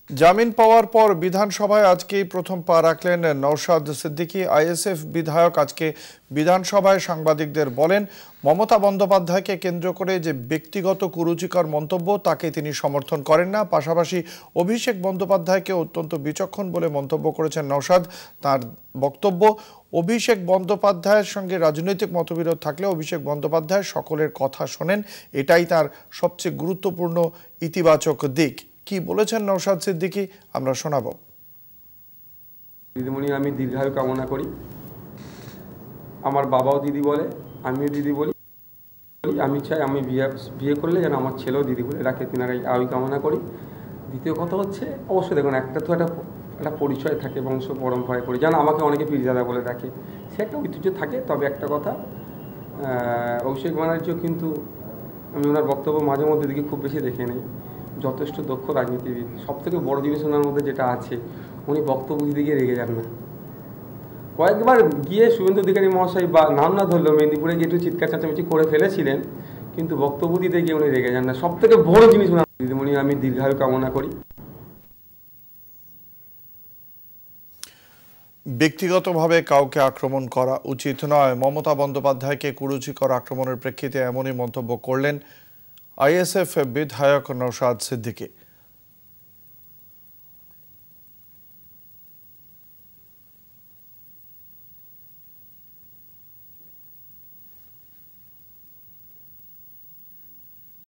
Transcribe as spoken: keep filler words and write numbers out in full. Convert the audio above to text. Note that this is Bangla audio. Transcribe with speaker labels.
Speaker 1: জামিন পাওয়ার পর বিধানসভায় আজকেই প্রথম পা রাখলেন নওশাদ সিদ্দিকী। আইএসএফ বিধায়ক আজকে বিধানসভায় সাংবাদিকদের বলেন, মমতা বন্দ্যোপাধ্যায়কে কেন্দ্র করে যে ব্যক্তিগত কুরুচিকর মন্তব্য তাকে তিনি সমর্থন করেন না। পাশাপাশি অভিষেক বন্দ্যোপাধ্যায়কে অত্যন্ত বিচক্ষণ বলে মন্তব্য করেছেন নওশাদ। তার বক্তব্য, অভিষেক বন্দ্যোপাধ্যায়ের সঙ্গে রাজনৈতিক মতবিরোধ থাকলে অভিষেক বন্দ্যোপাধ্যায় সকলের কথা শোনেন, এটাই তার সবচেয়ে গুরুত্বপূর্ণ ইতিবাচক দিক। কি বলেছেন নওশাদ সিদ্দিকী আমরা শোনাবো।
Speaker 2: দিদিমণি, আমি দীর্ঘায়ু কামনা করি। আমার বাবাও দিদি বলে, আমিও দিদি বলি। আমি চাই আমি বিয়ে বিয়ে করলে যেন আমার ছেলেও দিদি বলে রাখে, তিনারাই আয়ু কামনা করি। দ্বিতীয় কথা হচ্ছে, অবশ্যই দেখুন, একটা তো একটা একটা পরিচয় থাকে, বংশ পরম্পরায় করি, যেন আমাকে অনেকে পীরজাদা বলে ডাকে, সে একটা ঐতিহ্য থাকে। তবে একটা কথা, অভিষেক ব্যানার্জিও কিন্তু আমি ওনার বক্তব্য মাঝে মধ্যে দিকে খুব বেশি দেখে নেই, যথেষ্ট দক্ষ রাজনীতিবিদ। সব থেকে বড় জিনিস ওনার মধ্যে যেটা আছে, উনি বক্তব্য দিতে গিয়ে রেগে যান না। কয়েকবার গিয়ে শুভেন্দু অধিকারী মহাশয় বা নাম না ধরলেও মেদিনীপুরে গিয়ে একটু চিৎকার চেঁচামেচি করে ফেলেছিলেন, কিন্তু বক্তব্য দিতে গিয়ে উনি রেগে যান না। সব থেকে বড় জিনিস ওনার। দিদিমণি, আমি দীর্ঘায়ু কামনা করি।
Speaker 1: ব্যক্তিগতভাবে কাউকে আক্রমণ করা উচিত নয়। মমতা বন্দ্যোপাধ্যায়কে কুরুচিকর আক্রমণের প্রেক্ষিতে এমনই মন্তব্য করলেন আইএসএফ বিধায়ক নওশাদ সিদ্দিকী।